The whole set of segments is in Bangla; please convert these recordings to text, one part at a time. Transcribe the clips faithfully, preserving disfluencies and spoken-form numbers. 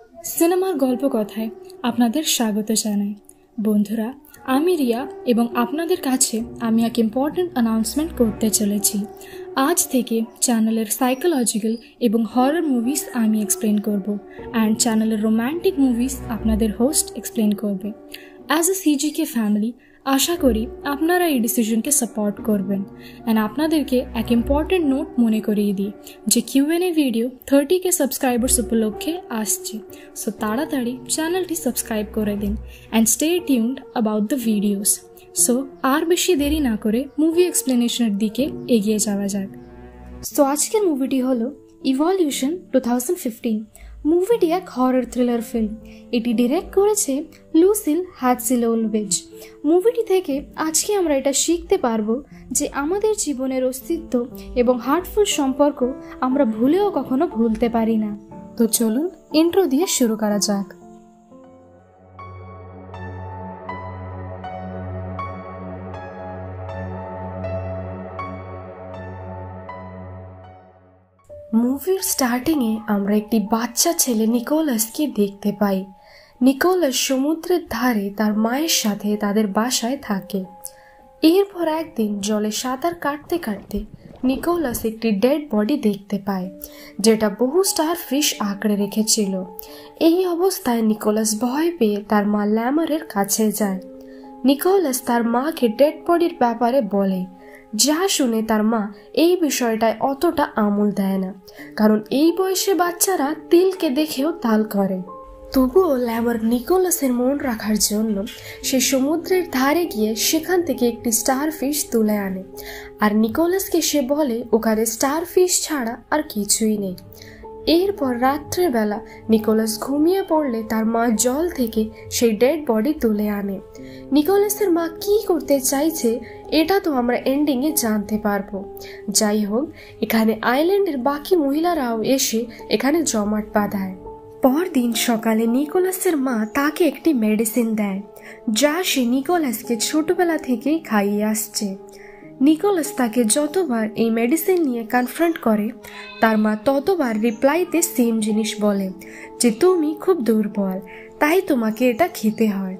সিনেমার গল্প কথায় আপনাদের স্বাগত জানাই। বন্ধুরা, আমি রিয়া এবং আপনাদের কাছে আমি এক ইম্পর্ট্যান্ট অ্যানাউন্সমেন্ট করতে চলেছি। আজ থেকে চ্যানেলের সাইকোলজিক্যাল এবং হরর মুভিজ আমি এক্সপ্লেন করব অ্যান্ড চ্যানেলের রোম্যান্টিক মুভিজ আপনাদের হোস্ট এক্সপ্লেন করবে। অ্যাজ এ সিজিকে ফ্যামিলি আশা করি আপনারা এই ডিসিশনকে সাপোর্ট করবেন। অ্যান্ড আপনাদেরকে এক ইম্পর্টেন্ট নোট মনে করিয়ে দিই যে Q and A video thirty K subscribers উপলক্ষে আসছে, সো তাড়াতাড়ি চ্যানেলটি সাবস্ক্রাইব করে দিন and stay tuned about the videos. So আর বেশি দেরি না করে মুভি এক্সপ্লেনেশনের দিকে এগিয়ে যাওয়া যাক। সো আজকের মুভিটি হলো ইভলিউশন টু থাউজেন্ড ফিফটিন। মুভিটি এক হরর থ্রিলার ফিল্ম। এটি ডিরেক্ট করেছে লুসিল হ্যাটজিলোলভিচ। মুভিটি থেকে আজকে আমরা এটা শিখতে পারবো যে আমাদের জীবনের অস্তিত্ব এবং হার্টফুল সম্পর্ক আমরা ভুলেও কখনো ভুলতে পারি না। তো চলুন ইন্ট্রো দিয়ে শুরু করা যাক। মুভির স্টার্টিংয়ে আমরা একটি বাচ্চা ছেলে নিকোলাসকে দেখতে পাই। নিকোলাস সমুদ্রের ধারে তার মায়ের সাথে তাদের বাসায় থাকে। এরপর একদিন জলে সাঁতার কাটতে কাটতে নিকোলাস একটি ডেড বডি দেখতে পায়, যেটা বহু স্টার ফিশ আঁকড়ে রেখেছিল। এই অবস্থায় নিকোলাস ভয় পেয়ে তার মা ল্যামারের কাছে যায়। নিকোলাস তার মাকে ডেড বডির ব্যাপারে বলে, যা শুনে তার মা এই বিষয়টায় অতটা আমল দেয় না, কারণ এই বয়সে বাচ্চারা তিলকে দেখেও তাল করে। তবুও ল্যামার নিকোলাসের মন রাখার জন্য সে সমুদ্রের ধারে গিয়ে সেখান থেকে একটি স্টার ফিশ তুলে আনে, আর নিকোলাসকে সে বলে ওখানে স্টার ফিশ ছাড়া আর কিছুই নেই। এরপর রাত্রেবেলা নিকোলাস ঘুমিয়ে পড়লে তার মা জল থেকে সেই ডেড বডি তুলে আনে। নিকোলাসের মা কি করতে চাইছে এটা তো আমরা এন্ডিংয়ে জানতে পারবো। যাই হোক, এখানে আইল্যান্ডের বাকি মহিলারাও এসে এখানে জমাট বাঁধায়। পরদিন সকালে নিকোলাসের মা তাকে একটি মেডিসিন দেয়, যা সে নিকোলাসকে ছোটবেলা থেকেই খাইয়ে আসছে। নিকোলাস তাকে যতবার এই মেডিসিন নিয়ে কনফ্রন্ট করে তার মা ততবার রিপ্লাইতে সেম জিনিস বলে যে তুমি খুব দুর্বল, তাই তোমাকে এটা খেতে হয়।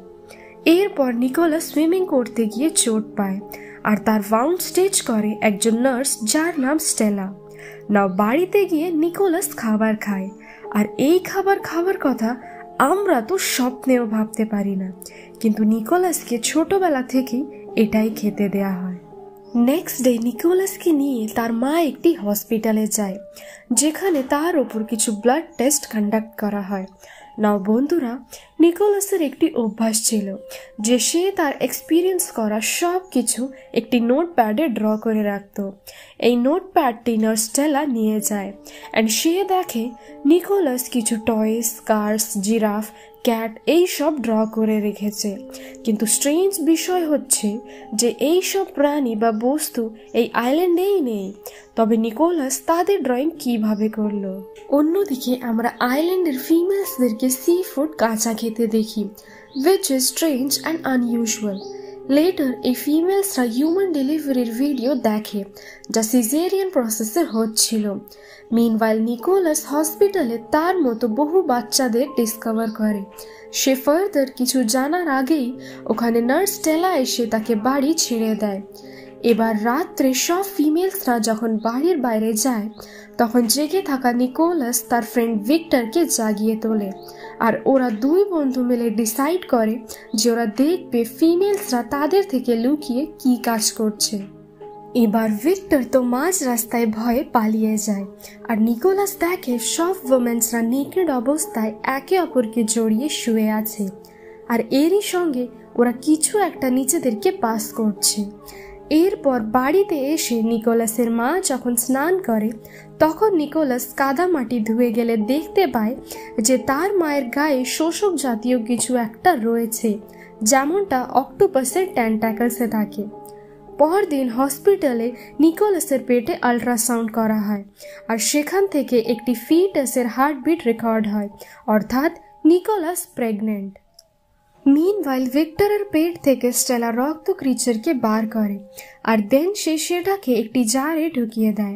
এরপর নিকোলাস সুইমিং করতে গিয়ে চোট পায় আর তার ভাউন্ড স্টিচ করে একজন নার্স যার নাম স্টেলা। না বাড়িতে গিয়ে নিকোলাস খাবার খায়, আর এই খাবার খাবার কথা আমরা তো স্বপ্নেও ভাবতে পারি না, কিন্তু নিকোলাসকে ছোটবেলা থেকেই এটাই খেতে দেয়া হয়। নেক্সট ডে নিকোলাসকে নিয়ে তার মা একটি হসপিটালে যায়, যেখানে তার ওপর কিছু ব্লাড টেস্ট কন্ডাক্ট করা হয়। নাও বন্ধুরা, নিকোলাসের একটি অভ্যাস ছিল যে সে তার এক্সপিরিয়েন্স করা সব কিছু একটি নোটপ্যাডে ড্র করে রাখত। এই নোটপ্যাডটি নার্স স্টেলা নিয়ে যায় অ্যান্ড সে দেখে নিকোলাস কিছু টয়েস, কার্স, জিরাফ, ক্যাট এই সব ড্র করে রেখেছে। কিন্তু স্ট্রেঞ্জ বিষয় হচ্ছে যে এই সব প্রাণী বা বস্তু এই আইল্যান্ডেই নেই। তবে নিকোলাস তাদের ড্রয়িং কিভাবে করলো? অন্যদিকে আমরা আইল্যান্ডের ফিমেলসদেরকে সি ফুড কাঁচা খেতে দেখি, which is strange and unusual. Later এই ফিমেলসরা হিউম্যান ডেলিভারির ভিডিও দেখে যা সিজেরিয়ান প্রসেসের হচ্ছিল। মিনওয়াইল নিকোলাস হসপিটালে তার মতো বহু বাচ্চাদের ডিসকভার করে। সে ফার্দার কিছু জানার আগেই ওখানে নার্স স্টেলা এসে তাকে বাড়ি ছেড়ে দেয়। এবার রাত্রে সব ফিমেলসরা যখন বাড়ির বাইরে যায় তখন জেগে থাকা নিকোলাস তার ফ্রেন্ড ভিক্টরকে জাগিয়ে তোলে, আর ওরা দুই বন্ধু মিলে ডিসাইড করে যে ওরা দেখবে ফিমেলসরা তাদের থেকে লুকিয়ে কি কাজ করছে। এবার ভিক্টর তো মাঝ রাস্তায় ভয়ে পালিয়ে যায়, আর নিকোলাস দেখে সব ওমেন্সরা নেকেড অবস্থায় একে অপরকে জড়িয়ে শুয়ে আছে, আর এরই সঙ্গে ওরা কিছু একটা নিজেদেরকে পাস করছে। এরপর বাড়িতে এসে নিকোলাসের মা যখন স্নান করে তখন নিকোলাস কাদামাটি ধুয়ে গেলে দেখতে পায় যে তার মায়ের গায়ে শোষক জাতীয় কিছু একটা রয়েছে, যেমনটা অক্টোপাসের ট্যান্টাকলসে থাকে। পরদিন হসপিটালে নিকোলাসের পেটে আল্ট্রাসাউন্ড করা হয়, আর সেখান থেকে একটি ফিটাসের হার্টবিট রেকর্ড হয়, অর্থাৎ নিকোলাস প্রেগনেন্ট। মিনওয়াইল ভিক্টরের পেট থেকে স্টেলা রক্ত ক্রিচারকে বার করে, আর দেন সে সেটাকে একটি জারে ঢুকিয়ে দেয়।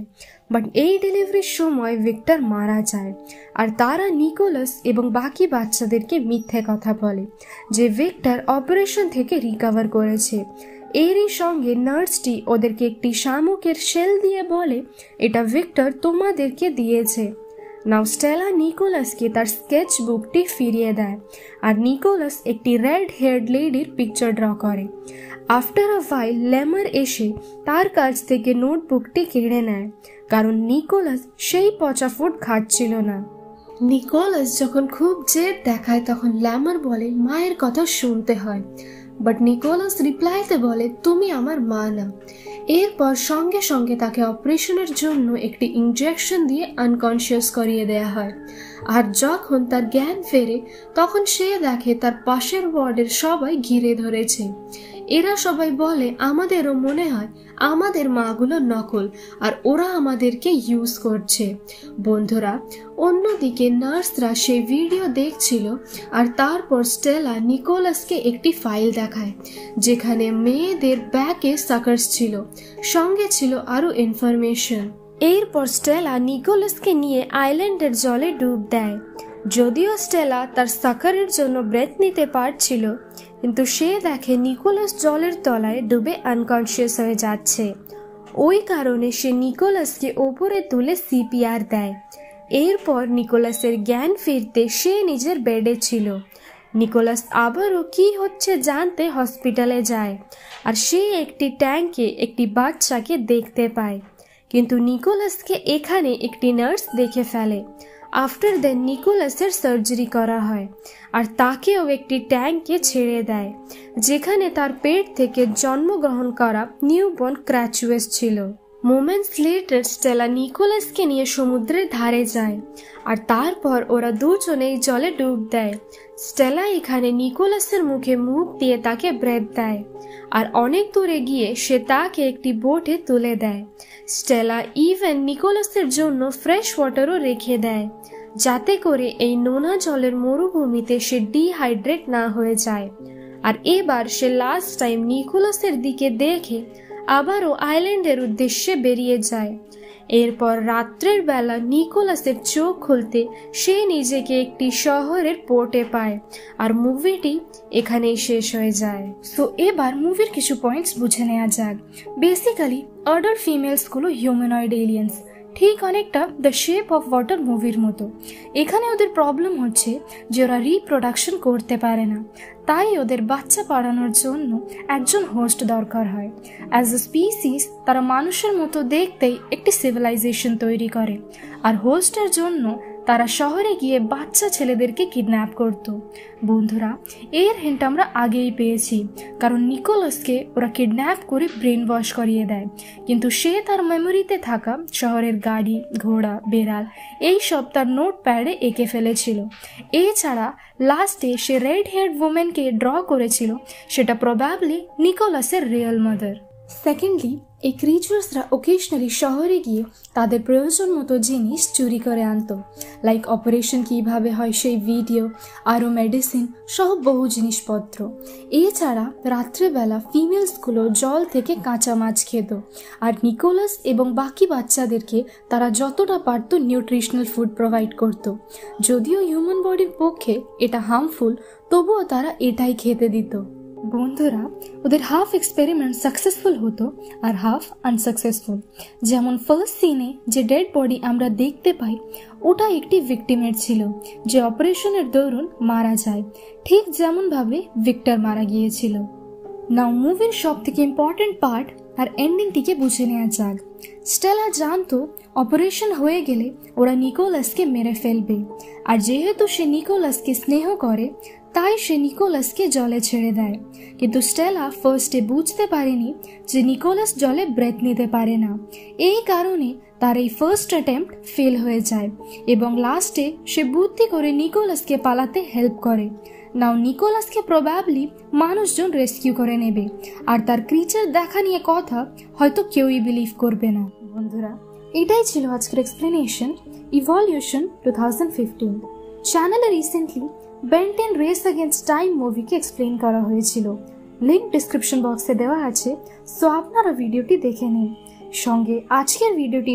বাট এই ডেলিভারির সময় ভিক্টর মারা যায় আর তারা নিকোলাস এবং বাকি বাচ্চাদেরকে মিথ্যে কথা বলে যে ভিক্টর অপারেশন থেকে রিকভার করেছে। এরই সঙ্গে নার্সটি ওদেরকে একটি শামুকের শেল দিয়ে বলে এটা ভিক্টর তোমাদেরকে দিয়েছে। নাও স্টেলা নিকোলাসকে তার স্কেচ বুকটি ফিরিয়ে দেয় আর নিকোলাস একটি রেড হেয়ার্ড লেডির পিকচার ড্র করে। আফটার আ ভাইল লেমার এসে তার কাছ থেকে নোটবুকটি কেড়ে নেয় কারণ নিকোলাস সেই পচা ফুড খাচ্ছিল না। নিকোলাস যখন খুব জেদ দেখায় তখন ল্যামার বলে মায়ের কথা শুনতে হয়, বাট নিকোলাস রিপ্লাইতে বলে তুমি আমার মা না। এরপর সঙ্গে সঙ্গে তাকে অপারেশনের জন্য একটি ইনজেকশন দিয়ে আনকনশিয়াস করিয়ে দেয়া হয়। আর যখন তার জ্ঞান ফেরে তখন সে দেখে তার পাশের ওয়ার্ডের সবাই ঘিরে ধরেছে। এরা সবাই বলে আমাদেরও মনে হয় আমাদের মাগুলো নকল আর ওরা আমাদেরকে ইউজ করছে। বন্ধুরা, অন্যদিকে নার্সরা সেই ভিডিও দেখছিল আর তারপর স্টেলা নিকোলাসকে একটি ফাইল দেখায় যেখানে মেয়েদের ব্যাকে সাকার্স ছিল, সঙ্গে ছিল আরো ইনফরমেশন। এরপর স্টেলা নিকোলাসকে নিয়ে আইল্যান্ডের জলে ডুব দেয়। যদিও স্টেলা তার সাকারের জন্য ব্রেথ নিতে পারছিল, কিন্তু সে দেখে নিকোলাস জলের তলায় ডুবে আনকনশিয়াস হয়ে যাচ্ছে। ওই কারণে সে নিকোলাসকে ওপরে তুলে সিপিআর দেয়। এরপর নিকোলাসের জ্ঞান ফিরতে সে নিজের বেডে ছিল। নিকোলাস আবারও কি হচ্ছে জানতে হসপিটালে যায় আর সে একটি ট্যাঙ্কে একটি বাচ্চাকে দেখতে পায়, কিন্তু নিকোলাসকে এখানে একটি নার্স দেখে ফেলে। আফটার দেন নিকোলাসের সার্জারি করা হয় আর তাকেও একটি ট্যাঙ্কে ছেড়ে দেয় যেখানে তার পেট থেকে জন্মগ্রহণ করা নিউবর্ন ক্র্যাচুয়েস ছিল। মোমেন্টস লেটার স্টেলা নিকোলাসকে নিয়ে সমুদ্রের ধারে যায় আর তারপর ওরা দুজনেই জলে ডুব দেয়। স্টেলা এখানে নিকোলাসের মুখে মুখ দিয়ে তাকে ব্রেথ দেয় আর অনেক দূরে গিয়ে সে তাকে একটি বোটে তুলে দেয়। স্টেলা ইভেন নিকোলাসের জন্য ফ্রেশ ওয়াটারও রেখে দেয় যাতে করে এই নোনা জলের মরুভূমিতে সে ডিহাইড্রেট না হয়ে যায়। আর এবার সে লাস্ট টাইম নিকোলাসের দিকে দেখে আবারও আইল্যান্ডের উদ্দেশ্যে বেরিয়ে যায়। এরপর রাত্রের বেলা নিকোলাসের চোখ খুলতে সে নিজেকে একটি শহরের পোর্টে পায় আর মুভিটি এখানেই শেষ হয়ে যায়। সো এবার মুভির কিছু পয়েন্টস বুঝে নেওয়া যাক। বেসিক্যালি অর্ডার ফিমেলস গুলো হিউম্যানয়েড এলিয়েন্স, ঠিক অনেকটা দ্য শেপ অফ ওয়াটার মুভির মতো। এখানে ওদের প্রবলেম হচ্ছে যে ওরা রিপ্রোডাকশন করতে পারে না, তাই ওদের বাচ্চা পাড়ানোর জন্য একজন হোস্ট দরকার হয়। অ্যাজ এ স্পিসিস তারা মানুষের মতো দেখতেই একটি সিভিলাইজেশন তৈরি করে আর হোস্টের জন্য তারা শহরে গিয়ে বাচ্চা ছেলেদেরকে কিডন্যাপ করত। বন্ধুরা, এর হিন্ট আমরা আগেই পেয়েছি, কারণ নিকোলাসকে ওরা কিডন্যাপ করে ব্রেন ওয়াশ করিয়ে দেয়, কিন্তু সে তার মেমোরিতে থাকা শহরের গাড়ি, ঘোড়া, বেড়াল এইসব তার নোট প্যাডে এঁকে ফেলেছিল। এছাড়া লাস্টে সে রেড হেয়ার্ড ওমেনকে ড্র করেছিল, সেটা প্রবাবলি নিকোলাসের রিয়েল মাদার। সেকেন্ডলি, এই ক্রিচার্সরা ওকেশনালি শহরে গিয়ে তাদের প্রয়োজন মতো জিনিস চুরি করে আনতো, লাইক অপারেশন কিভাবে হয় সেই ভিডিও, আরও মেডিসিন সহ বহু জিনিসপত্র। এছাড়া রাত্রেবেলা ফিমেলসগুলো জল থেকে কাঁচা মাছ খেত আর নিকোলাস এবং বাকি বাচ্চাদেরকে তারা যতটা পারত নিউট্রিশনাল ফুড প্রোভাইড করত। যদিও হিউম্যান বডির পক্ষে এটা হার্মফুল, তবুও তারা এটাই খেতে দিত। বন্ধুরা, ওদের হাফ এক্সপেরিমেন্ট সাকসেসফুল হতো আর হাফ আনসাকসেসফুল। যেমন ফার্স্ট সিনে যে ডেড বডি আমরা দেখতে পাই ওটা একটি ভিকটিমের ছিল যে অপারেশনের দরুন মারা যায়, ঠিক যেমনভাবে ভিক্টর মারা গিয়েছিল। নাও মুভির সব থেকে ইম্পর্টেন্ট পার্ট আর এন্ডিংটিকে বুঝে নেওয়া যাক। স্টেলা জানতো অপারেশন হয়ে গেলে ওরা নিকোলাসকে মেরে ফেলবে, আর যেহেতু সে নিকোলাসকে স্নেহ করে তাই সে নিকোলাসকে জলে ছেড়ে দেয়। কিন্তু স্টেলা ফার্স্টে বুঝতে পারেনি যে নিকোলাস জলে ব্রেথ নিতে পারে না। এই কারণে তার এই ফার্স্ট অ্যাটেম্প্ট ফেল হয়ে যায় এবং লাস্টে সে বুদ্ধি করে নিকোলাসকে পালাতে হেল্প করে। নাও নিকোলাসকে প্রবাবলি মানুষজন রেস্কিউ করে নেবে, আর তার ক্রিচার দেখা নিয়ে কথা হয়তো কেউই বিলিভ করবে না। বন্ধুরা, এটাই ছিল আজকের explanation evolution two thousand fifteen. চ্যানেলে recently Ben ten race against time মুভিকে এক্সপ্লেন করা হয়েছিল, লিঙ্ক ডিসক্রিপশন বক্সে দেওয়া আছে, সো আপনারা ভিডিওটি দেখে নিন। সঙ্গে আজকের ভিডিওটি লাইক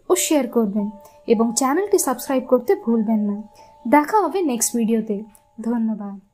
ও শেয়ার করবেন এবং চ্যানেলটি সাবস্ক্রাইব করতে ভুলবেন না। দেখা হবে নেক্সট ভিডিওতে। ধন্যবাদ।